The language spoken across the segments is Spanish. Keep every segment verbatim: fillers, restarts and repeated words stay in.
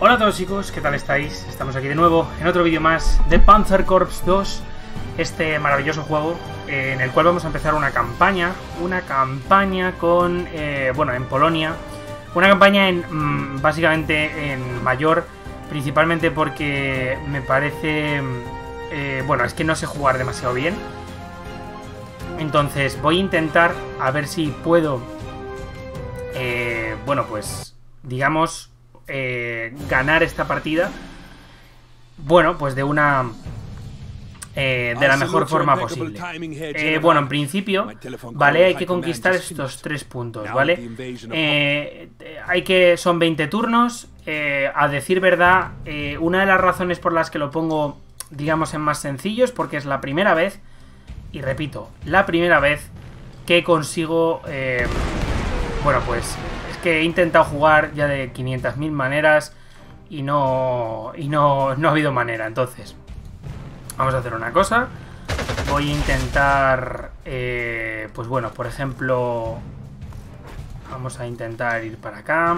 Hola a todos chicos, ¿qué tal estáis? Estamos aquí de nuevo en otro vídeo más de Panzer Corps dos, este maravilloso juego eh, en el cual vamos a empezar una campaña, una campaña con, eh, bueno, en Polonia, una campaña en, mmm, básicamente en mayor, principalmente porque me parece, eh, bueno, es que no sé jugar demasiado bien, entonces voy a intentar a ver si puedo, eh, bueno, pues, digamos... Eh, ganar esta partida, bueno, pues de una eh, de la mejor forma posible. Eh, bueno, en principio, vale, hay que conquistar estos tres puntos, ¿vale? Eh, hay que, son veinte turnos. Eh, a decir verdad, eh, una de las razones por las que lo pongo, digamos, en más sencillo es porque es la primera vez, y repito, la primera vez que consigo, eh, bueno, pues... que he intentado jugar ya de quinientas mil maneras y no y no, no ha habido manera. Entonces vamos a hacer una cosa, voy a intentar eh, pues bueno, por ejemplo, vamos a intentar ir para acá,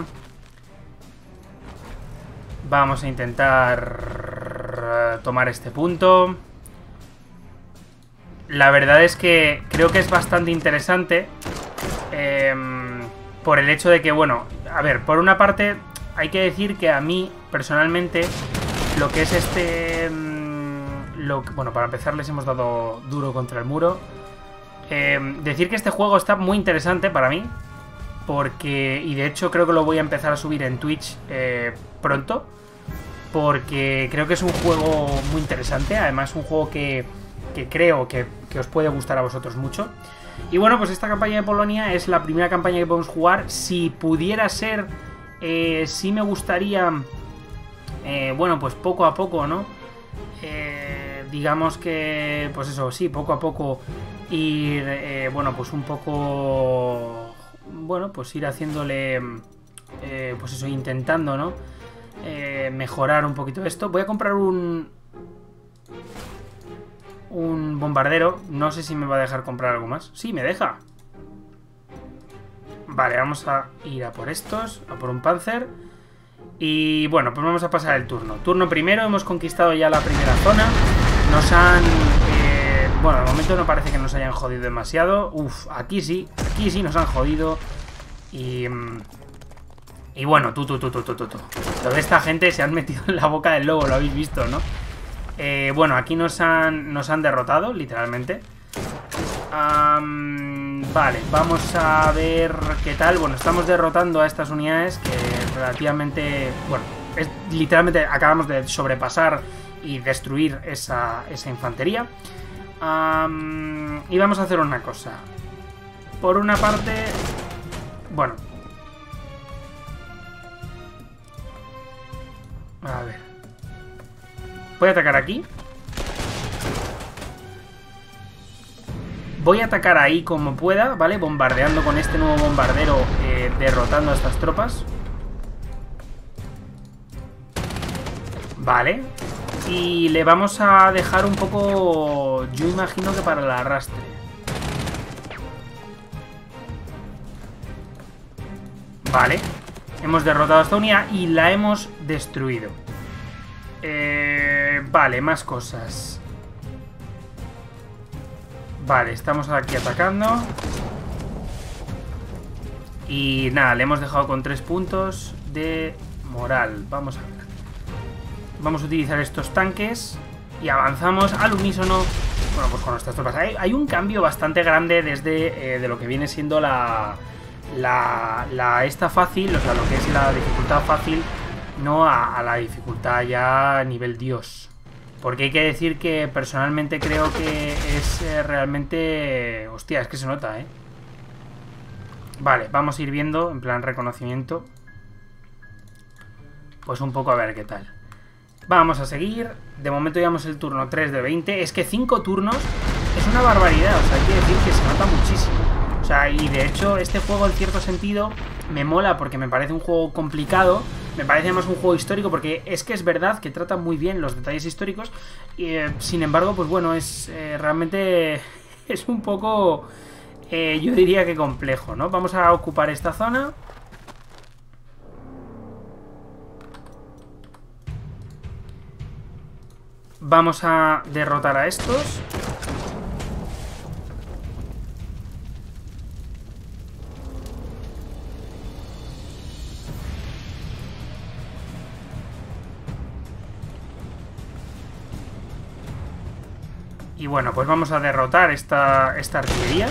vamos a intentar tomar este punto. La verdad es que creo que es bastante interesante, eh, por el hecho de que, bueno, a ver, por una parte hay que decir que a mí, personalmente, lo que es este... Lo, bueno, para empezar les hemos dado duro contra el muro. Eh, decir que este juego está muy interesante para mí, porque... Y de hecho creo que lo voy a empezar a subir en Twitch eh, pronto, porque creo que es un juego muy interesante. Además es un juego que, que creo que, que os puede gustar a vosotros mucho. Y bueno, pues esta campaña de Polonia es la primera campaña que podemos jugar. Si pudiera ser, eh, sí me gustaría, eh, bueno, pues poco a poco, ¿no? Eh, digamos que, pues eso, sí, poco a poco ir, eh, bueno, pues un poco, bueno, pues ir haciéndole, eh, pues eso, intentando, ¿no? Eh, mejorar un poquito esto. Voy a comprar un... un bombardero. No sé si me va a dejar comprar algo más. Sí, me deja. Vale, vamos a ir a por estos, a por un Panzer. Y bueno, pues vamos a pasar el turno. Turno primero, hemos conquistado ya la primera zona. Nos han... Eh, bueno, de momento no parece que nos hayan jodido demasiado. Uf, aquí sí, aquí sí nos han jodido. Y... Y bueno, tú, tú, tú, tú, tú, tú. Toda esta gente se han metido en la boca del lobo, lo habéis visto, ¿no? Eh, bueno, aquí nos han, nos han derrotado, literalmente. um, Vale, vamos a ver qué tal. Bueno, estamos derrotando a estas unidades que relativamente... Bueno, es, literalmente acabamos de sobrepasar y destruir esa, esa infantería. um, Y vamos a hacer una cosa. Por una parte... Bueno, a ver, voy a atacar aquí. Voy a atacar ahí como pueda, ¿vale? Bombardeando con este nuevo bombardero, eh, derrotando a estas tropas. Vale. Y le vamos a dejar un poco... Yo imagino que para el arrastre. Vale. Hemos derrotado a esta unidad y la hemos destruido. Eh, vale, más cosas. Vale, estamos aquí atacando. Y nada, le hemos dejado con tres puntos de moral. Vamos a ver. Vamos a utilizar estos tanques y avanzamos al unísono. Bueno, pues con nuestras tropas. Hay, hay un cambio bastante grande desde eh, de lo que viene siendo la... La, la esta fácil, o sea, lo que es la dificultad fácil, no a, a la dificultad ya a nivel dios. Porque hay que decir que personalmente creo que es eh, realmente... Hostia, es que se nota, ¿eh? Vale, vamos a ir viendo, en plan reconocimiento. Pues un poco a ver qué tal. Vamos a seguir. De momento llevamos el turno tres de veinte. Es que cinco turnos es una barbaridad, o sea, hay que decir que se nota muchísimo. O sea, y de hecho este juego en cierto sentido me mola porque me parece un juego complicado, me parece además un juego histórico porque es que es verdad que trata muy bien los detalles históricos y eh, sin embargo, pues bueno, es eh, realmente es un poco, eh, yo diría que complejo, ¿no? Vamos a ocupar esta zona. Vamos a derrotar a estos. Y bueno, pues vamos a derrotar esta, esta artillería.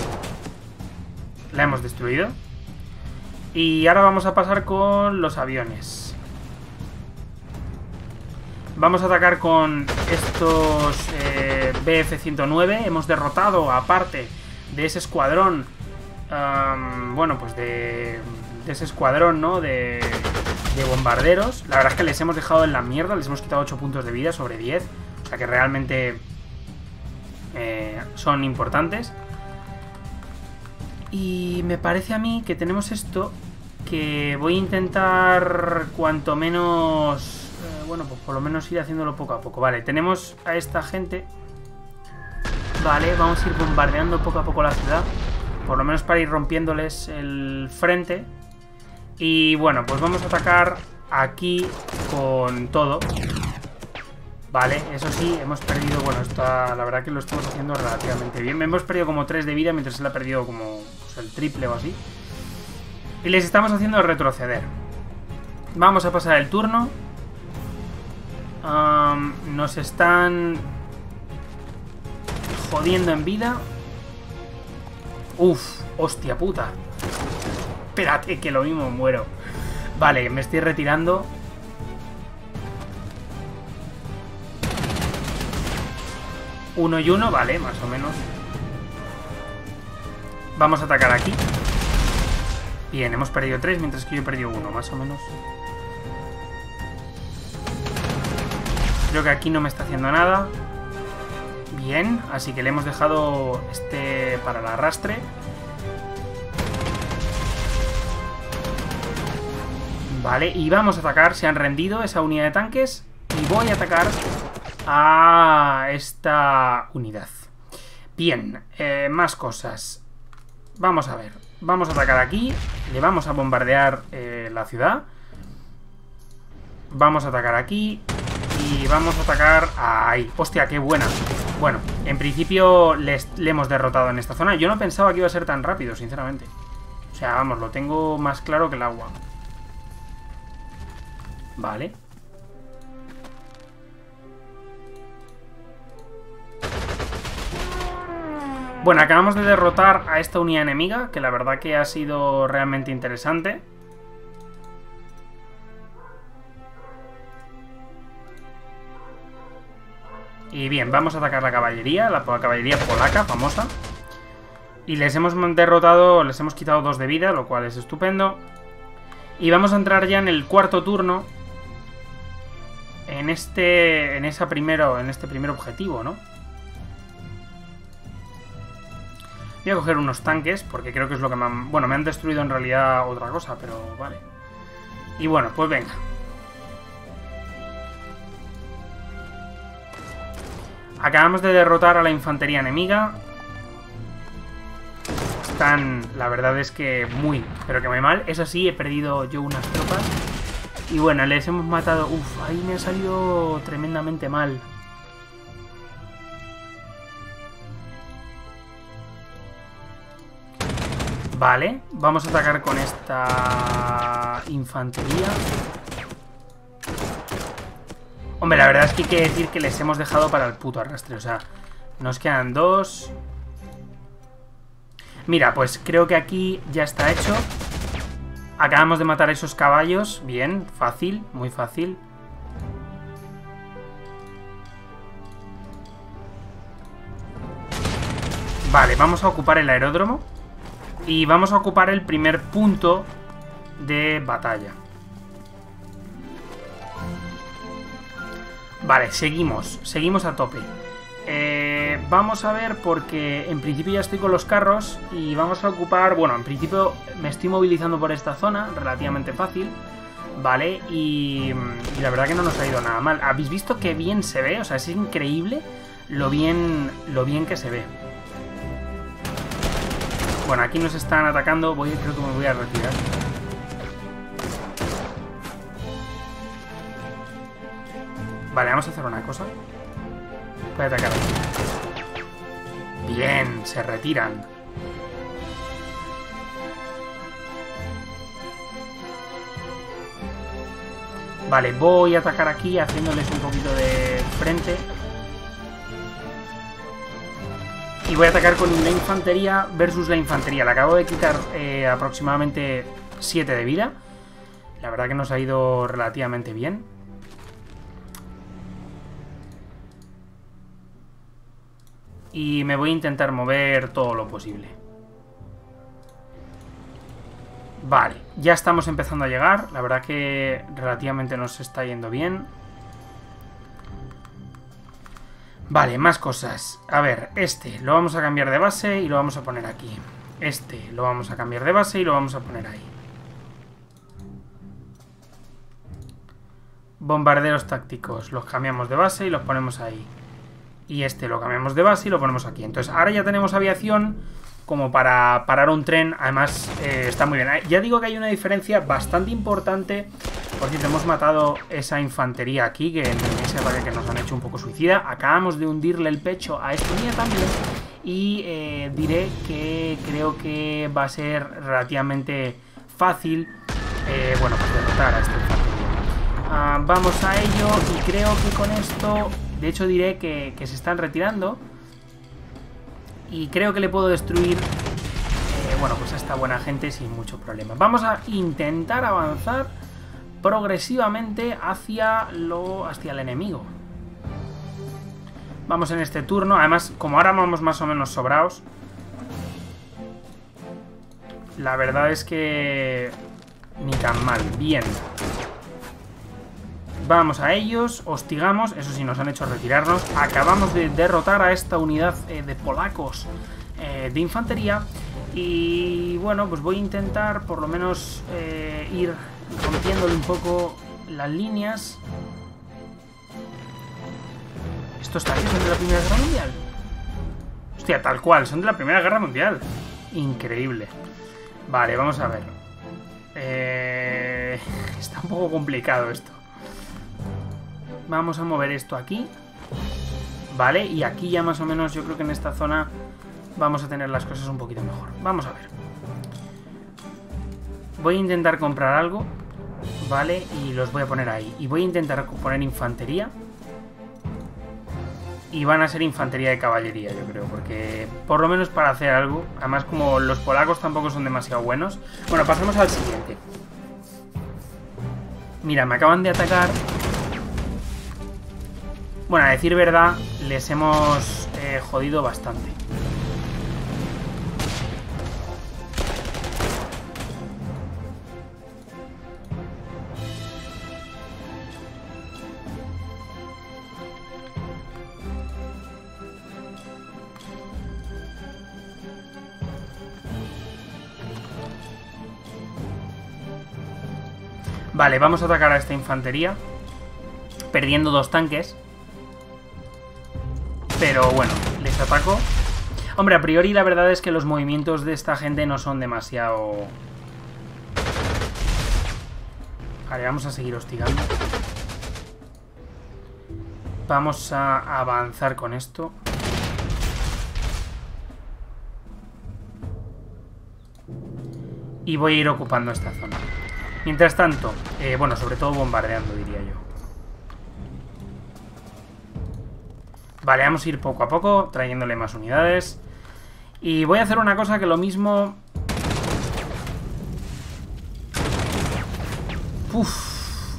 La hemos destruido. Y ahora vamos a pasar con los aviones. Vamos a atacar con estos eh, B F ciento nueve. Hemos derrotado, aparte de ese escuadrón, um, bueno, pues de, de ese escuadrón, ¿no? De, de bombarderos. La verdad es que les hemos dejado en la mierda. Les hemos quitado ocho puntos de vida sobre diez. O sea que realmente eh, son importantes. Y me parece a mí que tenemos esto, que voy a intentar cuanto menos... Eh, bueno, pues por lo menos ir haciéndolo poco a poco. Vale, tenemos a esta gente. Vale, vamos a ir bombardeando poco a poco la ciudad. Por lo menos para ir rompiéndoles el frente. Y bueno, pues vamos a atacar aquí con todo. Vale, eso sí, hemos perdido... Bueno, está, la verdad que lo estamos haciendo relativamente bien. Hemos perdido como tres de vida, mientras él ha perdido como pues, el triple o así. Y les estamos haciendo retroceder. Vamos a pasar el turno. Um, nos están jodiendo en vida. Uf, hostia puta. Espérate, que lo mismo muero. Vale, me estoy retirando. Uno y uno, vale, más o menos. Vamos a atacar aquí. Bien, hemos perdido tres, mientras que yo he perdido uno, más o menos. Creo que aquí no me está haciendo nada. Bien, así que le hemos dejado este para el arrastre. Vale, y vamos a atacar. Se han rendido esa unidad de tanques. Y voy a atacar a esta unidad. Bien, eh, más cosas. Vamos a ver. Vamos a atacar aquí. Le vamos a bombardear eh, la ciudad. Vamos a atacar aquí. Y vamos a atacar ahí. Hostia, qué buena. Bueno, en principio les, le hemos derrotado en esta zona. Yo no pensaba que iba a ser tan rápido, sinceramente. O sea, vamos, lo tengo más claro que el agua. Vale. Bueno, acabamos de derrotar a esta unidad enemiga, que la verdad que ha sido realmente interesante. Y bien, vamos a atacar la caballería, la caballería polaca, famosa. Y les hemos derrotado, les hemos quitado dos de vida, lo cual es estupendo. Y vamos a entrar ya en el cuarto turno. En este, en esa primero, en este primer objetivo, ¿no? Voy a coger unos tanques, porque creo que es lo que me han... Bueno, me han destruido en realidad otra cosa, pero vale. Y bueno, pues venga. Acabamos de derrotar a la infantería enemiga. Están, la verdad es que muy, pero que muy mal. Eso sí, he perdido yo unas tropas. Y bueno, les hemos matado... Uf, ahí me ha salido tremendamente mal. Vale, vamos a atacar con esta infantería. Hombre, la verdad es que hay que decir que les hemos dejado para el puto arrastre. O sea, nos quedan dos. Mira, pues creo que aquí ya está hecho. Acabamos de matar a esos caballos. Bien, fácil, muy fácil. Vale, vamos a ocupar el aeródromo. Y vamos a ocupar el primer punto de batalla. Vale, seguimos. Seguimos a tope. Eh, vamos a ver porque en principio ya estoy con los carros. Y vamos a ocupar... Bueno, en principio me estoy movilizando por esta zona. Relativamente fácil. Vale, y, y la verdad que no nos ha ido nada mal. ¿Habéis visto qué bien se ve? O sea, es increíble lo bien, lo bien que se ve. Bueno, aquí nos están atacando. Voy, creo que me voy a retirar. Vale, vamos a hacer una cosa. Voy a atacar aquí. Bien, se retiran. Vale, voy a atacar aquí haciéndoles un poquito de frente. Y voy a atacar con la infantería versus la infantería. Le acabo de quitar eh, aproximadamente siete de vida. La verdad que nos ha ido relativamente bien. Y me voy a intentar mover todo lo posible. Vale, ya estamos empezando a llegar. La verdad que relativamente nos está yendo bien. Vale, más cosas. A ver, este lo vamos a cambiar de base y lo vamos a poner aquí. Este lo vamos a cambiar de base y lo vamos a poner ahí. Bombarderos tácticos los cambiamos de base y los ponemos ahí. Y este lo cambiamos de base y lo ponemos aquí. Entonces ahora ya tenemos aviación como para parar un tren. Además eh, está muy bien. Ya digo que hay una diferencia bastante importante. Por cierto, hemos matado esa infantería aquí, que en ese ataque que nos han hecho un poco suicida. Acabamos de hundirle el pecho a esta unidad también. Y eh, diré que creo que va a ser relativamente fácil eh, bueno, pues derrotar a esta infantería. Uh, vamos a ello y creo que con esto, de hecho diré que, que se están retirando. Y creo que le puedo destruir, eh, bueno, pues a esta buena gente sin mucho problema. Vamos a intentar avanzar progresivamente hacia, lo, hacia el enemigo. Vamos en este turno. Además, como ahora vamos más o menos sobrados, la verdad es que ni tan mal. Bien. Vamos a ellos, hostigamos. Eso sí, nos han hecho retirarnos. Acabamos de derrotar a esta unidad eh, de polacos eh, de infantería. Y bueno, pues voy a intentar por lo menos eh, ir rompiéndole un poco las líneas. ¿Estos tanques son de la Primera Guerra Mundial? Hostia, tal cual, son de la Primera Guerra Mundial. Increíble. Vale, vamos a ver. Eh... Está un poco complicado esto. Vamos a mover esto aquí. Vale, y aquí ya más o menos yo creo que en esta zona vamos a tener las cosas un poquito mejor. Vamos a ver. Voy a intentar comprar algo. Vale, y los voy a poner ahí. Y voy a intentar poner infantería. Y van a ser infantería de caballería, yo creo. Porque por lo menos para hacer algo. Además, como los polacos tampoco son demasiado buenos. Bueno, pasemos al siguiente. Mira, me acaban de atacar. Bueno, a decir verdad, les hemos eh, jodido bastante. Vale, vamos a atacar a esta infantería, perdiendo dos tanques. Pero bueno, les ataco. Hombre, a priori la verdad es que los movimientos de esta gente no son demasiado... Vale, vamos a seguir hostigando. Vamos a avanzar con esto. Y voy a ir ocupando esta zona. Mientras tanto, eh, bueno, sobre todo bombardeando, diría yo. Vale, vamos a ir poco a poco, trayéndole más unidades. Y voy a hacer una cosa que lo mismo... Uf.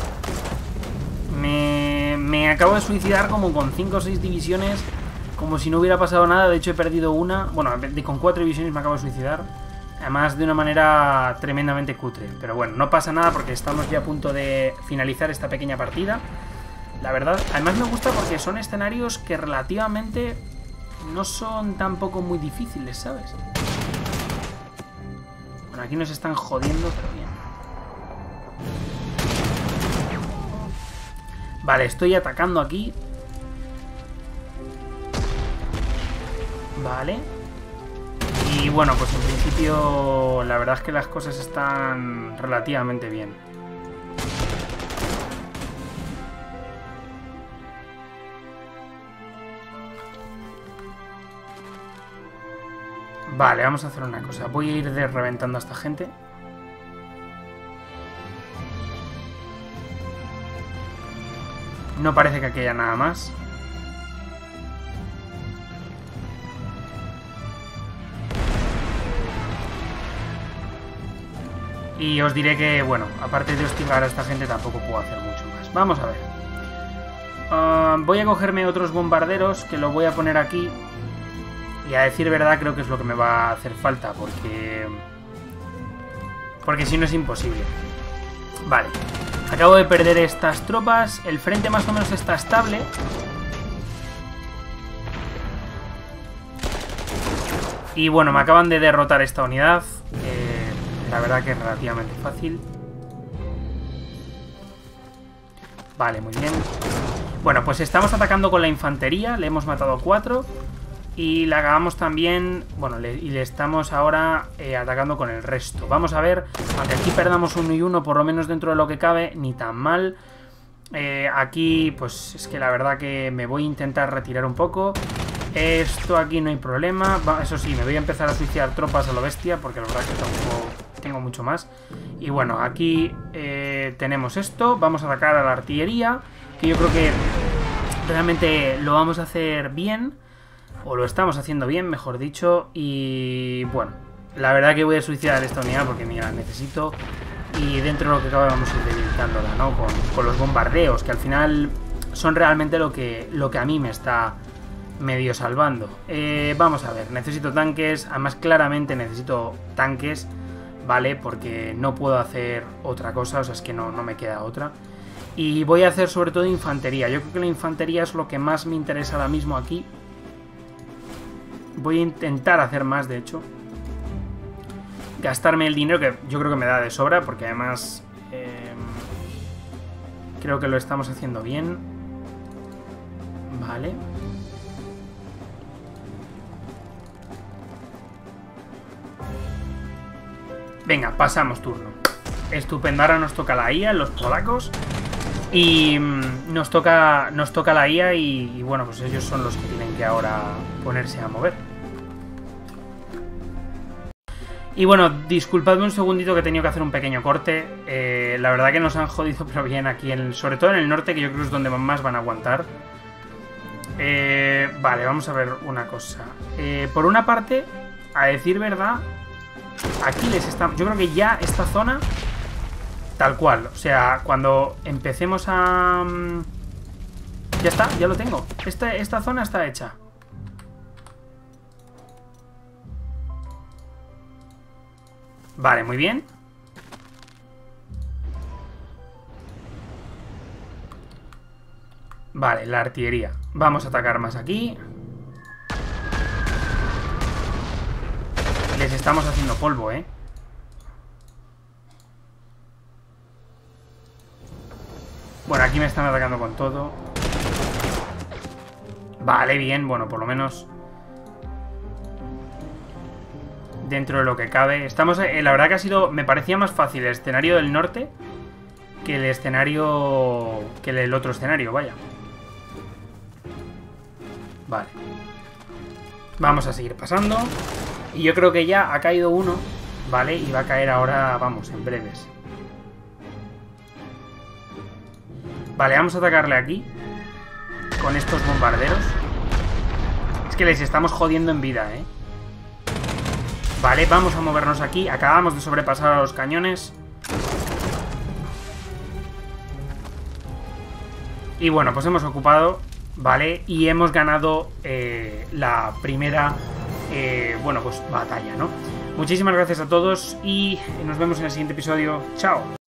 Me, me acabo de suicidar como con cinco o seis divisiones, como si no hubiera pasado nada. De hecho he perdido una. Bueno, con cuatro divisiones me acabo de suicidar. Además de una manera tremendamente cutre. Pero bueno, no pasa nada porque estamos ya a punto de finalizar esta pequeña partida. La verdad, además me gusta porque son escenarios que relativamente no son tampoco muy difíciles, ¿sabes? Bueno, aquí nos están jodiendo, pero bien. Vale, estoy atacando aquí. Vale. Y bueno, pues en principio la verdad es que las cosas están relativamente bien. Vale, vamos a hacer una cosa. Voy a ir de reventando a esta gente. No parece que aquí haya nada más. Y os diré que, bueno, aparte de hostigar a esta gente tampoco puedo hacer mucho más. Vamos a ver. Uh, voy a cogerme otros bombarderos que lo voy a poner aquí. Y a decir verdad creo que es lo que me va a hacer falta, porque... Porque si no es imposible. Vale. Acabo de perder estas tropas. El frente más o menos está estable. Y bueno, me acaban de derrotar esta unidad. Eh... La verdad que es relativamente fácil. Vale, muy bien. Bueno, pues estamos atacando con la infantería. Le hemos matado a cuatro. Y la acabamos también... Bueno, le, y le estamos ahora eh, atacando con el resto. Vamos a ver. Aunque aquí perdamos uno y uno, por lo menos dentro de lo que cabe, ni tan mal. Eh, aquí, pues es que la verdad que me voy a intentar retirar un poco. Esto aquí no hay problema. Eso sí, me voy a empezar a suicidar tropas a lo bestia, porque la verdad que tampoco tengo mucho más. Y bueno, aquí eh, tenemos esto. Vamos a atacar a la artillería, que yo creo que realmente lo vamos a hacer bien. O lo estamos haciendo bien, mejor dicho. Y bueno, la verdad que voy a suicidar esta unidad porque mira, necesito. Y dentro de lo que cabe vamos a ir debilitándola, ¿no? Con, con los bombardeos, que al final son realmente lo que, lo que a mí me está medio salvando. Eh, vamos a ver, necesito tanques. Además claramente necesito tanques, ¿vale? Porque no puedo hacer otra cosa, o sea, es que no, no me queda otra. Y voy a hacer sobre todo infantería. Yo creo que la infantería es lo que más me interesa ahora mismo aquí. Voy a intentar hacer más, de hecho. Gastarme el dinero, que yo creo que me da de sobra, porque además eh, creo que lo estamos haciendo bien. Vale. Venga, pasamos turno. Estupendo, ahora nos toca la I A, los polacos. Y mmm, nos toca nos toca la I A y, y bueno, pues ellos son los que tienen que ahora ponerse a mover. Y bueno, disculpadme un segundito que he tenido que hacer un pequeño corte. Eh, la verdad que nos han jodido pero bien aquí, en, sobre todo en el norte, que yo creo que es donde más van a aguantar. Eh, vale, vamos a ver una cosa. Eh, por una parte, a decir verdad, aquí les está... Yo creo que ya esta zona, tal cual, o sea, cuando empecemos a... Ya está, ya lo tengo. Esta, esta zona está hecha. Vale, muy bien. Vale, la artillería. Vamos a atacar más aquí. Les estamos haciendo polvo, ¿eh? Bueno, aquí me están atacando con todo. Vale, bien, bueno, por lo menos dentro de lo que cabe. Estamos, eh, la verdad que ha sido... Me parecía más fácil el escenario del norte que el escenario... que el otro escenario, vaya. Vale. Vamos a seguir pasando. Y yo creo que ya ha caído uno, ¿vale? Y va a caer ahora, vamos, en breves. Vale, vamos a atacarle aquí con estos bombarderos. Es que les estamos jodiendo en vida, ¿eh? Vale, vamos a movernos aquí. Acabamos de sobrepasar a los cañones. Y bueno, pues hemos ocupado, ¿vale? Y hemos ganado eh, la primera, eh, bueno, pues batalla, ¿no? Muchísimas gracias a todos y nos vemos en el siguiente episodio. ¡Chao!